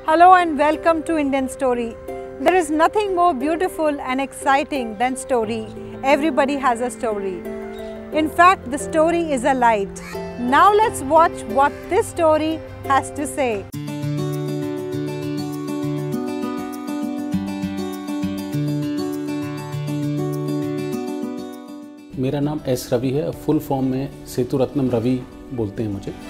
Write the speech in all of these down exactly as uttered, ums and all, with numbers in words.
Hello and welcome to Indian Story. There is nothing more beautiful and exciting than story. Everybody has a story. In fact, the story is a light. Now let's watch what this story has to say. मेरा नाम S Ravi है। Full form में सेतुरत्नम रवि बोलते हैं मुझे।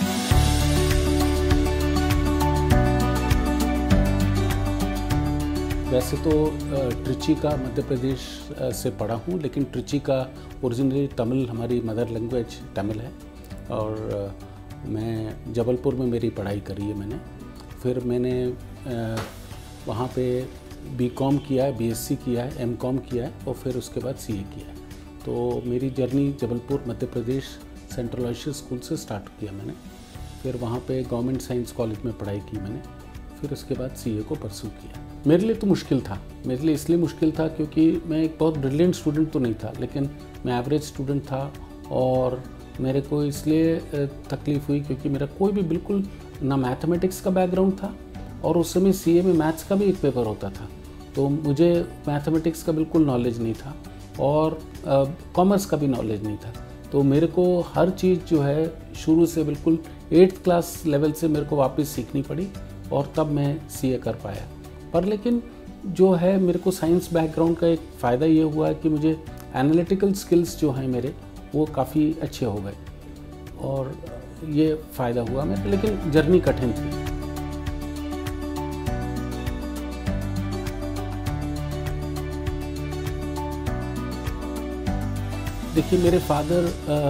वैसे तो ट्रिची का मध्य प्रदेश से पढ़ा हूँ, लेकिन ट्रिची का ओरिजिनली तमिल, हमारी मदर लैंग्वेज तमिल है। और मैं जबलपुर में मेरी पढ़ाई करी है मैंने। फिर मैंने वहाँ पे बी कॉम किया है, बी एस सी किया है, एम कॉम किया है और फिर उसके बाद सी ए किया है। तो मेरी जर्नी जबलपुर मध्य प्रदेश सेंट्रल ऑयशर स्कूल से स्टार्ट किया मैंने। फिर वहाँ पे गवर्नमेंट साइंस कॉलेज में पढ़ाई की मैंने। फिर उसके बाद सी ए को परस्यू किया। मेरे लिए तो मुश्किल था। मेरे लिए इसलिए मुश्किल था क्योंकि मैं एक बहुत ब्रिलियंट स्टूडेंट तो नहीं था, लेकिन मैं एवरेज स्टूडेंट था। और मेरे को इसलिए तकलीफ़ हुई क्योंकि मेरा कोई भी बिल्कुल ना मैथमेटिक्स का बैकग्राउंड था, और उस समय सी ए में मैथ्स का भी एक पेपर होता था। तो मुझे मैथमेटिक्स का बिल्कुल नॉलेज नहीं था और कॉमर्स का भी नॉलेज नहीं था। तो मेरे को हर चीज़ जो है शुरू से बिल्कुल एट्थ क्लास लेवल से मेरे को वापस सीखनी पड़ी, और तब मैं सी ए कर पाया। पर लेकिन जो है, मेरे को साइंस बैकग्राउंड का एक फ़ायदा ये हुआ है कि मुझे एनालिटिकल स्किल्स जो हैं मेरे, वो काफ़ी अच्छे हो गए, और ये फ़ायदा हुआ मेरे। लेकिन जर्नी कठिन थी। देखिए, मेरे फादर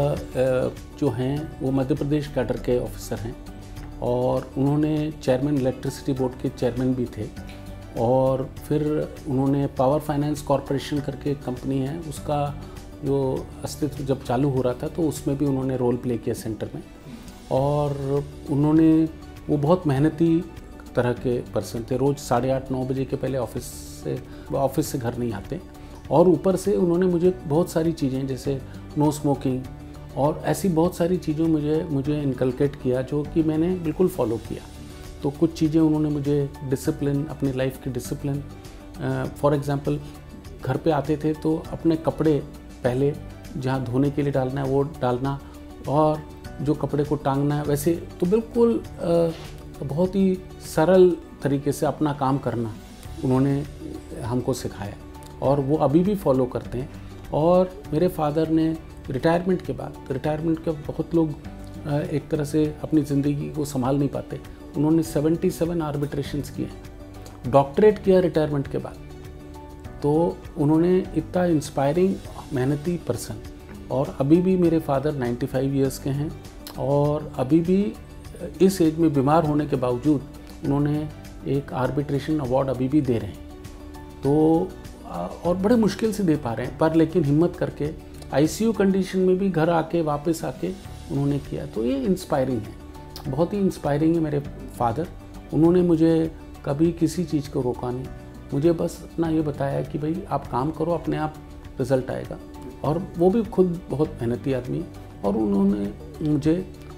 जो हैं वो मध्य प्रदेश कैडर के ऑफिसर हैं, और उन्होंने चेयरमैन इलेक्ट्रिसिटी बोर्ड के चेयरमैन भी थे। और फिर उन्होंने पावर फाइनेंस कॉरपोरेशन करके एक कंपनी है, उसका जो अस्तित्व जब चालू हो रहा था तो उसमें भी उन्होंने रोल प्ले किया सेंटर में। और उन्होंने वो बहुत मेहनती तरह के पर्सन थे। रोज़ साढ़े आठ नौ बजे के पहले ऑफिस से ऑफिस से घर नहीं आते। और ऊपर से उन्होंने मुझे बहुत सारी चीज़ें, जैसे नो स्मोकिंग और ऐसी बहुत सारी चीज़ों मुझे मुझे इनकलकेट किया, जो कि मैंने बिल्कुल फॉलो किया। तो कुछ चीज़ें उन्होंने मुझे डिसिप्लिन, अपनी लाइफ की डिसिप्लिन, फॉर एग्जांपल घर पे आते थे तो अपने कपड़े पहले जहाँ धोने के लिए डालना है वो डालना, और जो कपड़े को टांगना है वैसे, तो बिल्कुल आ, बहुत ही सरल तरीके से अपना काम करना उन्होंने हमको सिखाया, और वो अभी भी फॉलो करते हैं। और मेरे फादर ने रिटायरमेंट के बाद, रिटायरमेंट के बहुत लोग एक तरह से अपनी ज़िंदगी को संभाल नहीं पाते, उन्होंने सतहत्तर आर्बिट्रेशंस किए, डॉक्टरेट किया रिटायरमेंट के बाद। तो उन्होंने इतना इंस्पायरिंग मेहनती पर्सन, और अभी भी मेरे फादर पचानवे इयर्स के हैं, और अभी भी इस एज में बीमार होने के बावजूद उन्होंने एक आर्बिट्रेशन अवार्ड अभी भी दे रहे हैं। तो और बड़े मुश्किल से दे पा रहे हैं, पर लेकिन हिम्मत करके आई सी यू कंडीशन में भी घर आके वापस आके उन्होंने किया। तो ये इंस्पायरिंग है, बहुत ही इंस्पायरिंग है मेरे फादर। उन्होंने मुझे कभी किसी चीज़ को रोका नहीं, मुझे बस अपना ये बताया कि भाई आप काम करो, अपने आप रिज़ल्ट आएगा। और वो भी खुद बहुत मेहनती आदमी है, और उन्होंने मुझे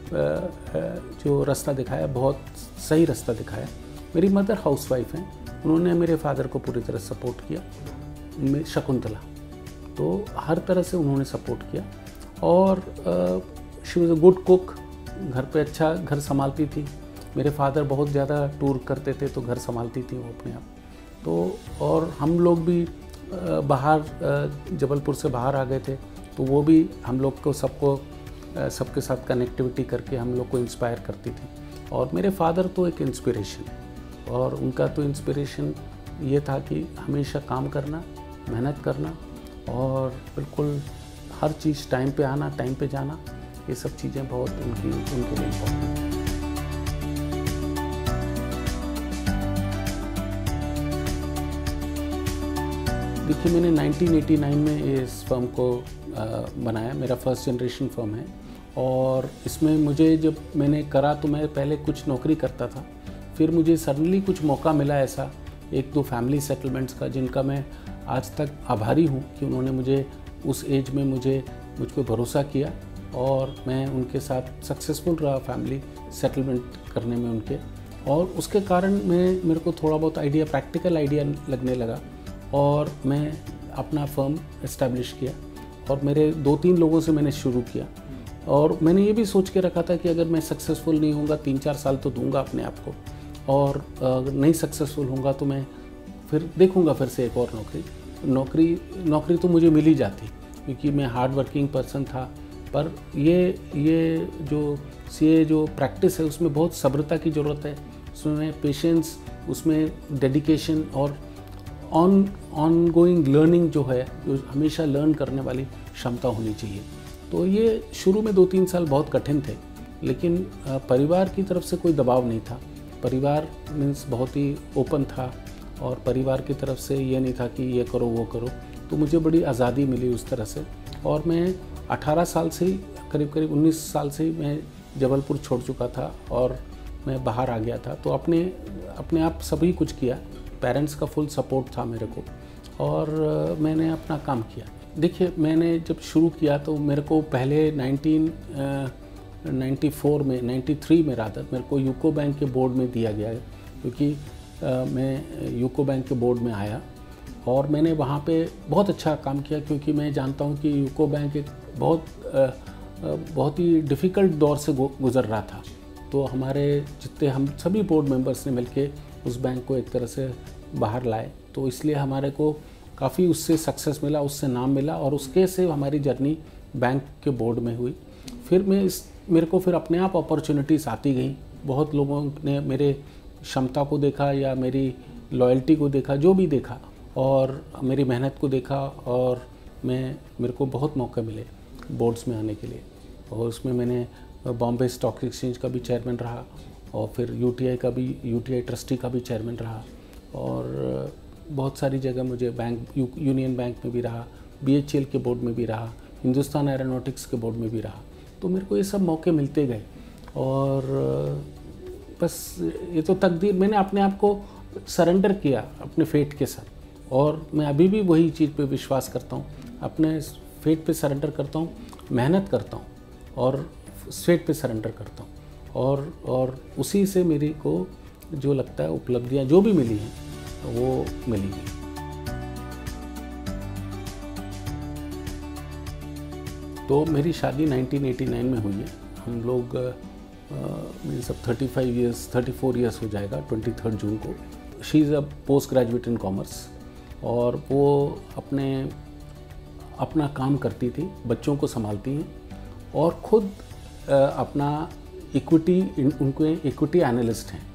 जो रास्ता दिखाया, बहुत सही रास्ता दिखाया। मेरी मदर हाउसवाइफ हैं, उन्होंने मेरे फादर को पूरी तरह सपोर्ट किया, शकुंतला। तो हर तरह से उन्होंने सपोर्ट किया। और she was a good cook, घर पे अच्छा घर संभालती थी। मेरे फादर बहुत ज़्यादा टूर करते थे, तो घर संभालती थी वो अपने आप। तो और हम लोग भी बाहर, जबलपुर से बाहर आ गए थे, तो वो भी हम लोग को सबको सबके साथ कनेक्टिविटी करके हम लोग को इंस्पायर करती थी। और मेरे फादर तो एक इंस्पिरेशन है, और उनका तो इंस्पिरेशन ये था कि हमेशा काम करना, मेहनत करना, और बिल्कुल हर चीज़ टाइम पे आना, टाइम पे जाना, ये सब चीज़ें बहुत उनकी उनके लिए इम्पोर्टेंट हैं। देखिए, मैंने नाइनटीन एटी नाइन में इस फर्म को आ, बनाया। मेरा फर्स्ट जनरेशन फर्म है, और इसमें मुझे जब मैंने करा तो मैं पहले कुछ नौकरी करता था। फिर मुझे सडनली कुछ मौका मिला ऐसा, एक दो फैमिली सेटलमेंट्स का, जिनका मैं आज तक आभारी हूँ कि उन्होंने मुझे उस एज में मुझे मुझ पर भरोसा किया, और मैं उनके साथ सक्सेसफुल रहा फैमिली सेटलमेंट करने में उनके। और उसके कारण मैं मेरे को थोड़ा बहुत आइडिया, प्रैक्टिकल आइडिया लगने लगा और मैं अपना फर्म इस्टेब्लिश किया और मेरे दो तीन लोगों से मैंने शुरू किया। और मैंने ये भी सोच के रखा था कि अगर मैं सक्सेसफुल नहीं होऊंगा, तीन चार साल तो दूंगा अपने आप को, और अगर नहीं सक्सेसफुल होऊंगा तो मैं फिर देखूंगा फिर से एक और नौकरी नौकरी नौकरी तो मुझे मिल ही जाती, क्योंकि मैं हार्ड वर्किंग पर्सन था। पर ये ये जो सीए जो प्रैक्टिस है उसमें बहुत सब्रता की ज़रूरत है, उसमें पेशेंस, उसमें डेडिकेशन और ऑन ऑन गोइंग लर्निंग जो है, जो हमेशा लर्न करने वाली क्षमता होनी चाहिए। तो ये शुरू में दो तीन साल बहुत कठिन थे, लेकिन परिवार की तरफ से कोई दबाव नहीं था। परिवार मीन्स बहुत ही ओपन था और परिवार की तरफ से ये नहीं था कि ये करो वो करो, तो मुझे बड़ी आज़ादी मिली उस तरह से। और मैं अठारह साल से ही, करीब करीब उन्नीस साल से ही मैं जबलपुर छोड़ चुका था और मैं बाहर आ गया था। तो अपने अपने आप सभी कुछ किया, पेरेंट्स का फुल सपोर्ट था मेरे को, और मैंने अपना काम किया। देखिए, मैंने जब शुरू किया तो मेरे को पहले नाइनटीन नाइन्टी फोर में नाइन्टी थ्री में रादर मेरे को यूको बैंक के बोर्ड में दिया गया है, क्योंकि uh, मैं यूको बैंक के बोर्ड में आया और मैंने वहाँ पे बहुत अच्छा काम किया, क्योंकि मैं जानता हूँ कि यूको बैंक एक बहुत uh, uh, बहुत ही डिफ़िकल्ट दौर से गुज़र रहा था। तो हमारे जितने हम सभी बोर्ड मेंबर्स ने मिलके उस बैंक को एक तरह से बाहर लाए, तो इसलिए हमारे को काफ़ी उससे सक्सेस मिला, उससे नाम मिला, और उसके से हमारी जर्नी बैंक के बोर्ड में हुई। फिर मैं इस मेरे को फिर अपने आप अपॉर्चुनिटीज़ आती गई। बहुत लोगों ने मेरे क्षमता को देखा या मेरी लॉयल्टी को देखा, जो भी देखा, और मेरी मेहनत को देखा, और मैं मेरे को बहुत मौके मिले बोर्ड्स में आने के लिए। और उसमें मैंने बॉम्बे स्टॉक एक्सचेंज का भी चेयरमैन रहा, और फिर यूटीआई का भी यूटीआई ट्रस्टी का भी चेयरमैन रहा, और बहुत सारी जगह मुझे बैंक यू, यूनियन बैंक में भी रहा, बीएचईएल के बोर्ड में भी रहा, हिंदुस्तान एरोनॉटिक्स के बोर्ड में भी रहा। तो मेरे को ये सब मौके मिलते गए, और बस ये तो तकदीर, मैंने अपने आप को सरेंडर किया अपने फेट के साथ, और मैं अभी भी वही चीज़ पे विश्वास करता हूँ, अपने फेट पे सरेंडर करता हूँ, मेहनत करता हूँ और फेट पे सरेंडर करता हूँ, और और उसी से मेरी को जो लगता है उपलब्धियाँ जो भी मिली हैं वो मिली हैं। तो मेरी शादी नाइनटीन एटी नाइन में हुई है। हम लोग मेरे सब thirty five years thirty four years हो जाएगा ट्वेंटी थर्ड जून को। She is a post graduate in commerce, और वो अपने अपना काम करती थी, बच्चों को संभालती हैं, और ख़ुद अपना इक्विटी, उनके इक्विटी एनालिस्ट हैं,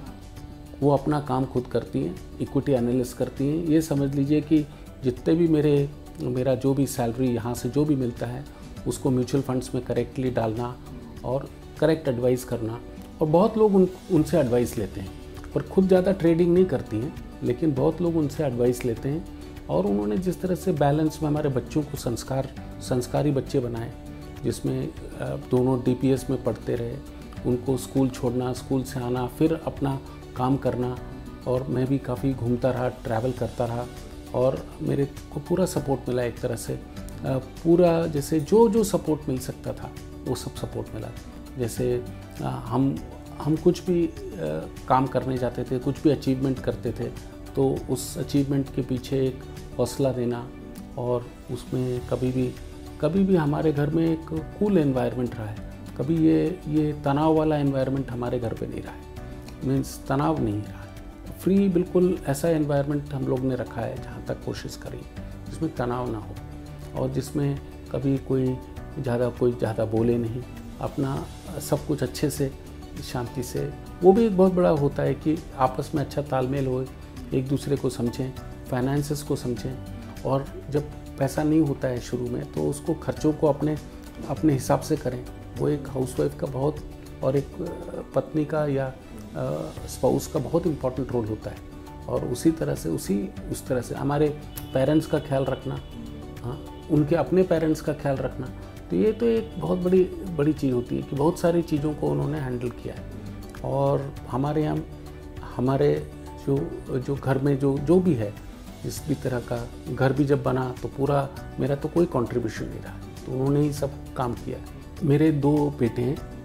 वो अपना काम खुद करती हैं, इक्विटी एनालिस्ट करती हैं। ये समझ लीजिए कि जितने भी मेरे मेरा जो भी सैलरी यहाँ से जो भी मिलता है उसको म्यूचुअल फंड्स में करेक्टली डालना और करेक्ट एडवाइस करना। और बहुत लोग उन उनसे एडवाइस लेते हैं, पर खुद ज़्यादा ट्रेडिंग नहीं करती हैं, लेकिन बहुत लोग उनसे एडवाइस लेते हैं। और उन्होंने जिस तरह से बैलेंस में हमारे बच्चों को संस्कार संस्कारी बच्चे बनाए, जिसमें दोनों डीपीएस में पढ़ते रहे, उनको स्कूल छोड़ना, स्कूल से आना, फिर अपना काम करना, और मैं भी काफ़ी घूमता रहा, ट्रैवल करता रहा, और मेरे को पूरा सपोर्ट मिला एक तरह से, पूरा जैसे जो जो सपोर्ट मिल सकता था वो सब सपोर्ट मिला। जैसे हम हम कुछ भी काम करने जाते थे, कुछ भी अचीवमेंट करते थे, तो उस अचीवमेंट के पीछे एक हौसला देना, और उसमें कभी भी कभी भी हमारे घर में एक कूल एनवायरनमेंट रहा है। कभी ये ये तनाव वाला एनवायरनमेंट हमारे घर पे नहीं रहा है, मीन्स तनाव नहीं रहा है, फ्री बिल्कुल ऐसा एनवायरनमेंट हम लोग ने रखा है जहाँ तक कोशिश करी जिसमें तनाव ना हो, और जिसमें कभी कोई ज़्यादा कोई ज़्यादा बोले नहीं, अपना सब कुछ अच्छे से शांति से। वो भी एक बहुत बड़ा होता है कि आपस में अच्छा तालमेल हो, एक दूसरे को समझें, फाइनेंसेस को समझें, और जब पैसा नहीं होता है शुरू में तो उसको खर्चों को अपने अपने हिसाब से करें। वो एक हाउसवाइफ का बहुत, और एक पत्नी का या स्पाउस का बहुत इम्पोर्टेंट रोल होता है। और उसी तरह से उसी उस तरह से हमारे पेरेंट्स का ख्याल रखना, हाँ, उनके अपने पेरेंट्स का ख्याल रखना। तो ये तो एक बहुत बड़ी बड़ी चीज़ होती है कि बहुत सारी चीज़ों को उन्होंने हैंडल किया है। और हमारे यहाँ हमारे जो जो घर में जो जो भी है, जिस भी तरह का घर भी जब बना तो पूरा मेरा तो कोई कंट्रीब्यूशन नहीं रहा, तो उन्होंने ही सब काम किया है। मेरे दो बेटे हैं,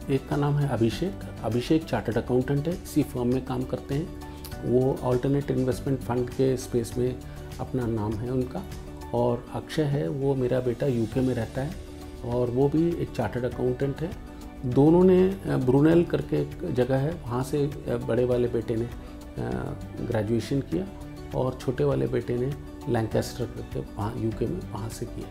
एक का नाम है अभिषेक। अभिषेक चार्टर्ड अकाउंटेंट है, इसी फर्म में काम करते हैं। वो अल्टरनेट इन्वेस्टमेंट फंड के स्पेस में अपना नाम है उनका। और अक्षय है, वो मेरा बेटा यूके में रहता है और वो भी एक चार्टर्ड अकाउंटेंट है। दोनों ने ब्रुनेल करके एक जगह है, वहाँ से बड़े वाले बेटे ने ग्रेजुएशन किया और छोटे वाले बेटे ने लैंकास्टर करके वहाँ यूके में वहाँ से किया।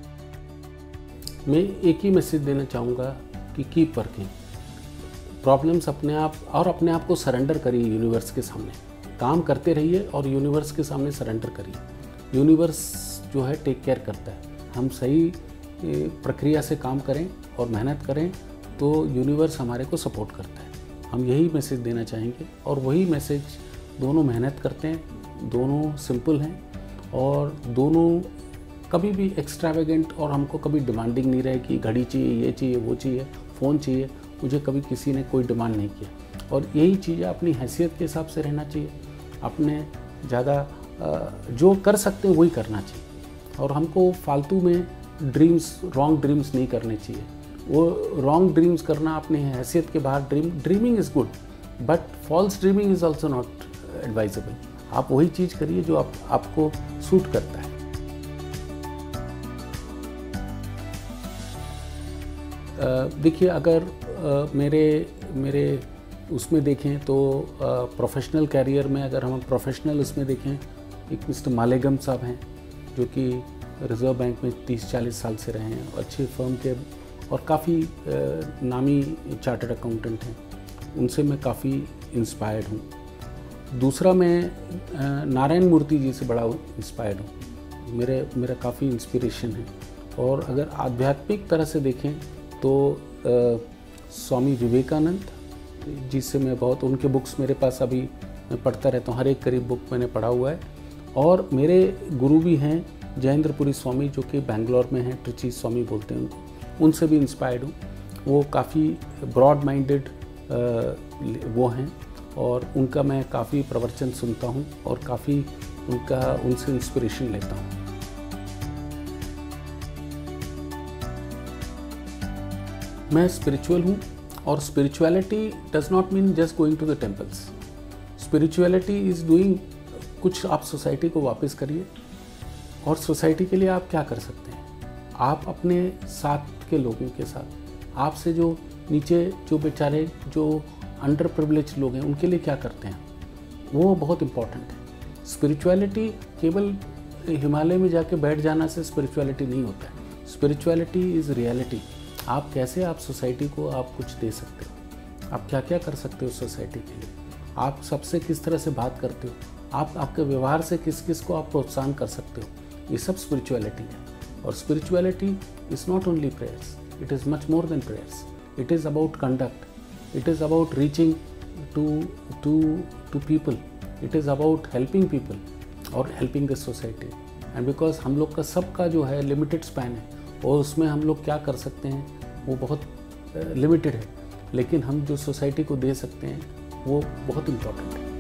मैं एक ही मैसेज देना चाहूँगा कि कीप वर्किंग। प्रॉब्लम्स अपने आप और अपने आप को सरेंडर करिए यूनिवर्स के सामने। काम करते रहिए और यूनिवर्स के सामने सरेंडर करिए। यूनिवर्स जो है टेक केयर करता है। हम सही प्रक्रिया से काम करें और मेहनत करें तो यूनिवर्स हमारे को सपोर्ट करता है। हम यही मैसेज देना चाहेंगे और वही मैसेज, दोनों मेहनत करते हैं, दोनों सिंपल हैं और दोनों कभी भी एक्स्ट्रावेगेंट और हमको कभी डिमांडिंग नहीं रहे कि घड़ी चाहिए, ये चाहिए, वो चाहिए, फ़ोन चाहिए। मुझे कभी किसी ने कोई डिमांड नहीं किया और यही चीज़ अपनी हैसियत के हिसाब से रहना चाहिए। अपने ज़्यादा जो कर सकते हैं वही करना चाहिए और हमको फालतू में ड्रीम्स, रॉन्ग ड्रीम्स नहीं करने चाहिए। वो रॉन्ग ड्रीम्स करना अपनी हैसियत के बाहर, dream dreaming is good but false dreaming is also not advisable. आप वही चीज़ करिए जो आप, आपको सूट करता है। देखिए, अगर uh, मेरे मेरे उसमें देखें तो प्रोफेशनल uh, कैरियर में अगर हम प्रोफेशनल उसमें देखें, एक मिस्टर मालेगम साहब हैं जो कि रिज़र्व बैंक में तीस चालीस साल से रहे हैं, अच्छे फर्म के और काफ़ी uh, नामी चार्टर्ड अकाउंटेंट हैं। उनसे मैं काफ़ी इंस्पायर्ड हूँ। दूसरा, मैं uh, नारायण मूर्ति जी से बड़ा इंस्पायर्ड हूँ। मेरे मेरा काफ़ी इंस्पिरेशन है। और अगर आध्यात्मिक तरह से देखें तो आ, स्वामी विवेकानंद जिससे मैं बहुत, उनके बुक्स मेरे पास अभी मैं पढ़ता रहता हूँ, हर एक करीब बुक मैंने पढ़ा हुआ है। और मेरे गुरु भी हैं जयेंद्रपुरी स्वामी जो कि बेंगलोर में हैं, ट्रिची स्वामी बोलते हैं उनको, उनसे भी इंस्पायर्ड हूँ। वो काफ़ी ब्रॉड माइंडेड वो हैं और उनका मैं काफ़ी प्रवचन सुनता हूँ और काफ़ी उनका उनसे इंस्पिरेशन लेता हूँ। मैं स्पिरिचुअल हूँ और spirituality does not mean just going to the temples. Spirituality is doing, कुछ आप सोसाइटी को वापस करिए। और सोसाइटी के लिए आप क्या कर सकते हैं? आप अपने साथ के लोगों के साथ, आपसे जो नीचे जो बेचारे जो अंडर प्रिविलेज लोग हैं उनके लिए क्या करते हैं, वो बहुत इम्पॉर्टेंट है। स्पिरिचुअलिटी केवल हिमालय में जाके बैठ जाना से स्पिरिचुअलिटी नहीं होता है। Spirituality is reality. आप कैसे आप सोसाइटी को आप कुछ दे सकते हो, आप क्या क्या कर सकते हो सोसाइटी के लिए, आप सबसे किस तरह से बात करते हो, आप आपके व्यवहार से किस किस को आप प्रोत्साहन कर सकते हो, ये सब स्पिरिचुअलिटी है। और spirituality is not only prayers, it is much more than prayers. It is about conduct, it is about reaching to to to people, it is about helping people और helping the society. And because हम लोग का सबका जो है limited span है और उसमें हम लोग क्या कर सकते हैं वो बहुत लिमिटेड है, लेकिन हम जो सोसाइटी को दे सकते हैं वो बहुत इम्पोर्टेंट है।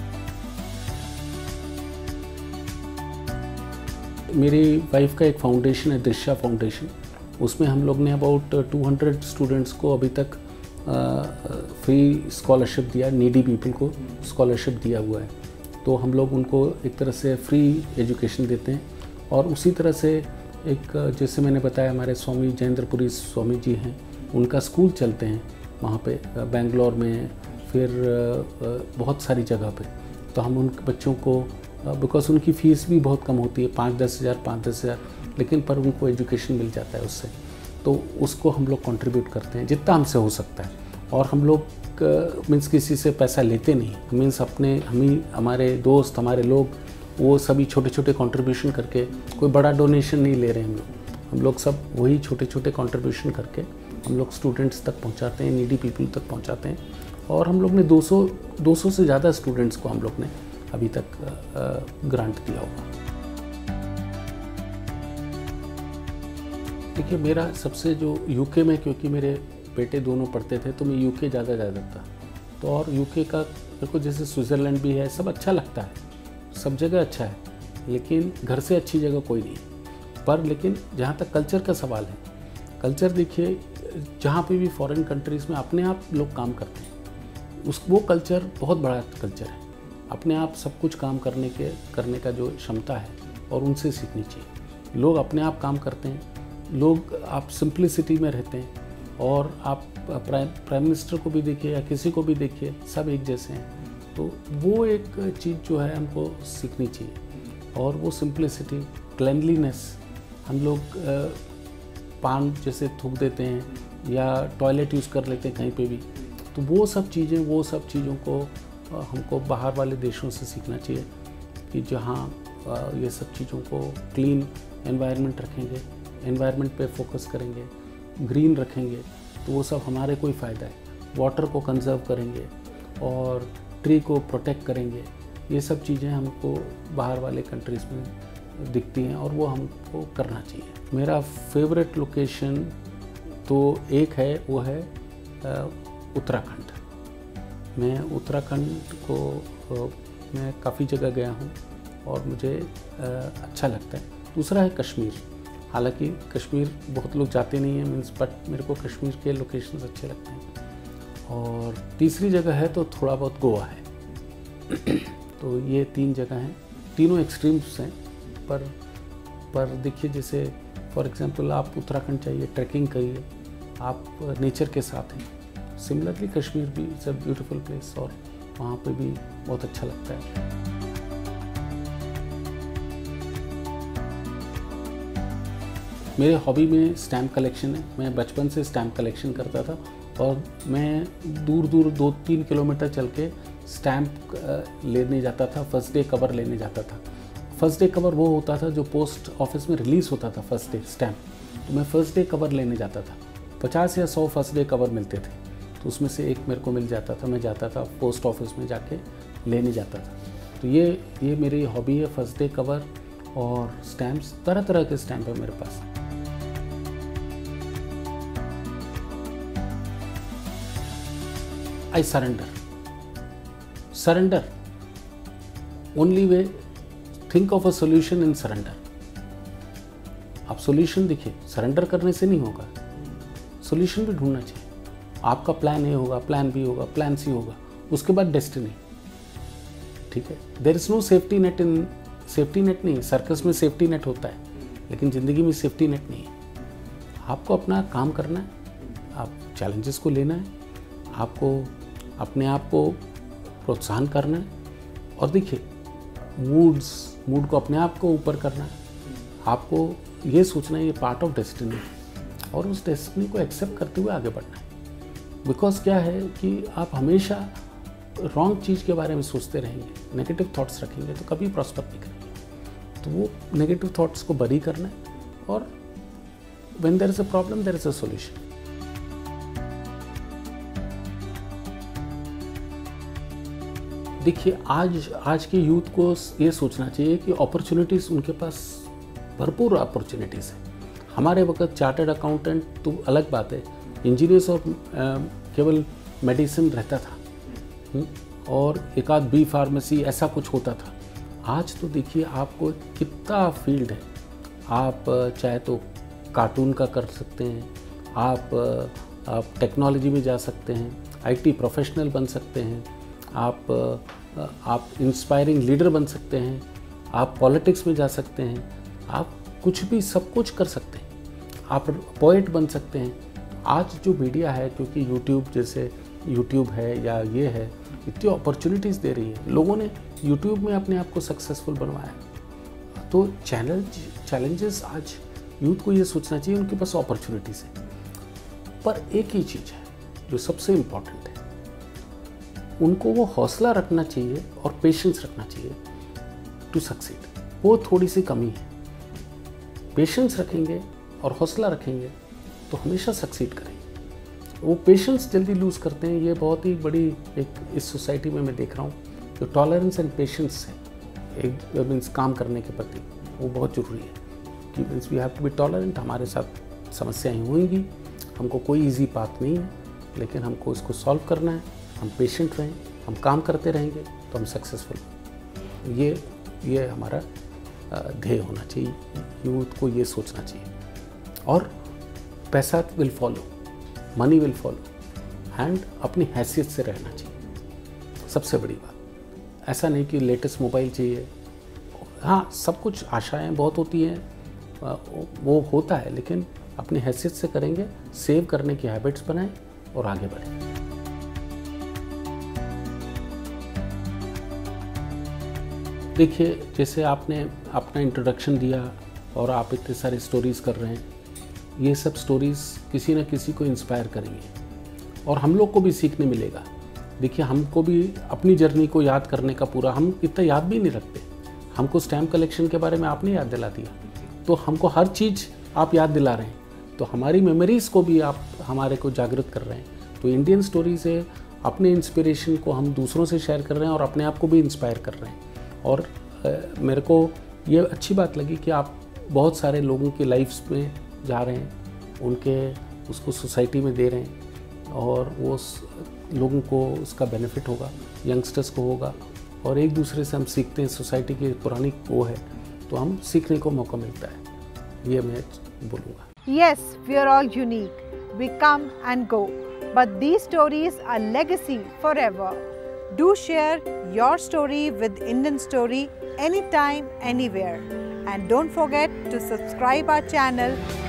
मेरी वाइफ का एक फाउंडेशन है, दृश्या फाउंडेशन। उसमें हम लोग ने अबाउट टू हंड्रेड स्टूडेंट्स को अभी तक फ्री स्कॉलरशिप दिया, नीडी पीपल को स्कॉलरशिप दिया हुआ है। तो हम लोग उनको एक तरह से फ्री एजुकेशन देते हैं। और उसी तरह से एक, जैसे मैंने बताया, हमारे स्वामी जयेंद्रपुरी स्वामी जी हैं, उनका स्कूल चलते हैं वहाँ पे बेंगलोर में, फिर बहुत सारी जगह पे। तो हम उन बच्चों को, बिकॉज उनकी फ़ीस भी बहुत कम होती है, पाँच दस हज़ार पाँच दस हज़ार लेकिन पर उनको एजुकेशन मिल जाता है उससे, तो उसको हम लोग कंट्रीब्यूट करते हैं जितना हमसे हो सकता है। और हम लोग मीन्स किसी से पैसा लेते नहीं, मीन्स अपने हम ही, हमारे दोस्त, हमारे लोग, वो सभी छोटे छोटे कंट्रीब्यूशन करके, कोई बड़ा डोनेशन नहीं ले रहे हैं हम लोग हम लोग सब वही छोटे छोटे कंट्रीब्यूशन करके हम लोग स्टूडेंट्स तक पहुंचाते हैं, नीडी पीपल तक पहुंचाते हैं। और हम लोग ने दो सौ दो सौ से ज़्यादा स्टूडेंट्स को हम लोग ने अभी तक ग्रांट दिया होगा। देखिए, मेरा सबसे जो यूके में, क्योंकि मेरे बेटे दोनों पढ़ते थे तो मैं यूके ज़्यादा ज़्यादा था। तो और यूके का मेरे को, जैसे स्विट्ज़रलैंड भी है, सब अच्छा लगता है, सब जगह अच्छा है, लेकिन घर से अच्छी जगह कोई नहीं। पर लेकिन जहाँ तक कल्चर का सवाल है, कल्चर देखिए, जहाँ पे भी फॉरेन कंट्रीज़ में अपने आप लोग काम करते हैं, उस वो कल्चर बहुत बड़ा कल्चर है। अपने आप सब कुछ काम करने के करने का जो क्षमता है और उनसे सीखनी चाहिए। लोग अपने आप काम करते हैं, लोग आप सिंप्लिसिटी में रहते हैं, और आप प्राइम प्राइम मिनिस्टर को भी देखिए या किसी को भी देखिए, सब एक जैसे हैं। तो वो एक चीज़ जो है हमको सीखनी चाहिए, और वो सिंप्लिसिटी, क्लेanलीनेस, हम लोग पान जैसे थूक देते हैं या टॉयलेट यूज़ कर लेते हैं कहीं पे भी, तो वो सब चीज़ें वो सब चीज़ों को हमको बाहर वाले देशों से सीखना चाहिए कि जहाँ ये सब चीज़ों को क्लीन एनवायरनमेंट रखेंगे, एनवायरनमेंट पे फोकस करेंगे, ग्रीन रखेंगे, तो वो सब हमारे कोई फ़ायदा है। वाटर को कंजर्व करेंगे और ट्री को प्रोटेक्ट करेंगे, ये सब चीज़ें हमको बाहर वाले कंट्रीज़ में दिखती हैं और वो हमको करना चाहिए। मेरा फेवरेट लोकेशन तो एक है, वो है उत्तराखंड। मैं उत्तराखंड को मैं काफ़ी जगह गया हूँ और मुझे अच्छा लगता है। दूसरा है कश्मीर। हालांकि कश्मीर बहुत लोग जाते नहीं हैं मीन्स, बट मेरे को कश्मीर के लोकेशंस अच्छे लगते हैं। और तीसरी जगह है तो थोड़ा बहुत गोवा है। तो ये तीन जगह हैं, तीनों एक्सट्रीम्स हैं, पर पर देखिए जैसे फॉर एग्जांपल आप उत्तराखंड जाइए, ट्रैकिंग करिए, आप नेचर के साथ हैं। सिमिलरली कश्मीर भी इज़ अ ब्यूटीफुल प्लेस और वहाँ पे भी बहुत अच्छा लगता है। मेरे हॉबी में स्टैम्प कलेक्शन है। मैं बचपन से स्टैम्प कलेक्शन करता था और मैं दूर दूर दो तीन किलोमीटर चल के स्टैम्प लेने जाता था, फर्स्ट डे कवर लेने जाता था। फर्स्ट डे कवर वो होता था जो पोस्ट ऑफिस में रिलीज़ होता था, फर्स्ट डे स्टैम्प, तो मैं फर्स्ट डे कवर लेने जाता था। पचास या सौ फर्स्ट डे कवर मिलते थे, तो उसमें से एक मेरे को मिल जाता था, मैं जाता था पोस्ट ऑफिस में जाके लेने जाता था। तो ये ये मेरी हॉबी है, फर्स्ट डे कवर और स्टैम्प्स, तरह तरह के स्टैम्प है मेरे पास। I surrender surrender only way, think of a solution in surrender. आप सोल्यूशन देखिए, सरेंडर करने से नहीं होगा, सोल्यूशन भी ढूंढना चाहिए। आपका प्लान ए होगा, प्लान बी होगा, प्लान सी होगा, उसके बाद डेस्टिनी। ठीक है, there is no safety net in, safety net नहीं, सर्कस में सेफ्टी नेट होता है, लेकिन ज़िंदगी में सेफ्टी नेट नहीं है। आपको अपना काम करना है, आप चैलेंजेस को लेना है, आपको अपने आप को प्रोत्साहन करना है, और देखिए मूड्स मूड को अपने आप को ऊपर करना है। आपको ये सोचना है ये पार्ट ऑफ डेस्टिनी, और उस डेस्टिनी को एक्सेप्ट करते हुए आगे बढ़ना है। बिकॉज क्या है कि आप हमेशा रॉन्ग चीज़ के बारे में सोचते रहेंगे, नेगेटिव थॉट्स रखेंगे तो कभी प्रॉस्पर नहीं करेंगे। तो वो नेगेटिव थॉट्स को बरी करना है, और when there is a problem there is a solution. देखिए आज आज के यूथ को ये सोचना चाहिए कि अपॉर्चुनिटीज़ उनके पास भरपूर अपॉर्चुनिटीज़ है। हमारे वक्त चार्टर्ड अकाउंटेंट तो अलग बात है, इंजीनियर्स और केवल मेडिसिन रहता था, हुँ? और एक आध बी फार्मेसी ऐसा कुछ होता था। आज तो देखिए आपको कितना फील्ड है। आप चाहे तो कार्टून का कर सकते हैं, आप आप टेक्नोलॉजी में जा सकते हैं, आईटी प्रोफेशनल बन सकते हैं, आप आप इंस्पायरिंग लीडर बन सकते हैं, आप पॉलिटिक्स में जा सकते हैं, आप कुछ भी सब कुछ कर सकते हैं, आप पोएट बन सकते हैं। आज जो मीडिया है, क्योंकि यूट्यूब जैसे यूट्यूब है या ये है, इतनी अपॉर्चुनिटीज़ दे रही है, लोगों ने यूट्यूब में अपने आप को सक्सेसफुल बनवाया। तो चैलेंज चैलेंजेस आज यूथ को ये सोचना चाहिए उनके पास अपॉर्चुनिटीज़ है। पर एक ही चीज़ है जो सबसे इम्पॉर्टेंट है, उनको वो हौसला रखना चाहिए और पेशेंस रखना चाहिए टू सक्सीड। वो थोड़ी सी कमी है। पेशेंस रखेंगे और हौसला रखेंगे तो हमेशा सक्सीड करेंगे। वो पेशेंस जल्दी लूज़ करते हैं, ये बहुत ही बड़ी एक इस सोसाइटी में मैं देख रहा हूँ। जो टॉलरेंस एंड पेशेंस है एक मीन्स काम करने के प्रति, वो बहुत ज़रूरी है कि means we have to be tolerant. हमारे साथ समस्याएं होंगी, हमको कोई इजी पाथ नहीं है, लेकिन हमको इसको सॉल्व करना है। हम पेशेंट रहें, हम काम करते रहेंगे तो हम सक्सेसफुल। ये ये हमारा ध्येय होना चाहिए, यूथ को ये सोचना चाहिए। और पैसा will follow, money will follow and अपनी हैसियत से रहना चाहिए, सबसे बड़ी बात। ऐसा नहीं कि लेटेस्ट मोबाइल चाहिए, हाँ सब कुछ आशाएं बहुत होती हैं, वो होता है, लेकिन अपनी हैसियत से करेंगे, सेव करने की हैबिट्स बनाएं और आगे बढ़ें। देखिए, जैसे आपने अपना इंट्रोडक्शन दिया और आप इतने सारे स्टोरीज़ कर रहे हैं, ये सब स्टोरीज़ किसी न किसी को इंस्पायर करेंगे और हम लोग को भी सीखने मिलेगा। देखिए, हमको भी अपनी जर्नी को याद करने का पूरा, हम इतना याद भी नहीं रखते। हमको स्टैम्प कलेक्शन के बारे में आपने याद दिला दिया, तो हमको हर चीज़ आप याद दिला रहे हैं, तो हमारी मेमोरीज़ को भी आप हमारे को जागृत कर रहे हैं। तो इंडियन स्टोरी से अपने इंस्पिरेशन को हम दूसरों से शेयर कर रहे हैं और अपने आप को भी इंस्पायर कर रहे हैं। और आ, मेरे को ये अच्छी बात लगी कि आप बहुत सारे लोगों की लाइफ्स में जा रहे हैं, उनके उसको सोसाइटी में दे रहे हैं और वो लोगों को उसका बेनिफिट होगा, यंगस्टर्स को होगा और एक दूसरे से हम सीखते हैं। सोसाइटी की पुरानी वो है तो हम सीखने को मौका मिलता है, ये मैं बोलूँगा। Yes, we are all unique. We come and go, but these stories are legacy forever. Do share your story with Indian Story anytime, anywhere. And don't forget to subscribe our channel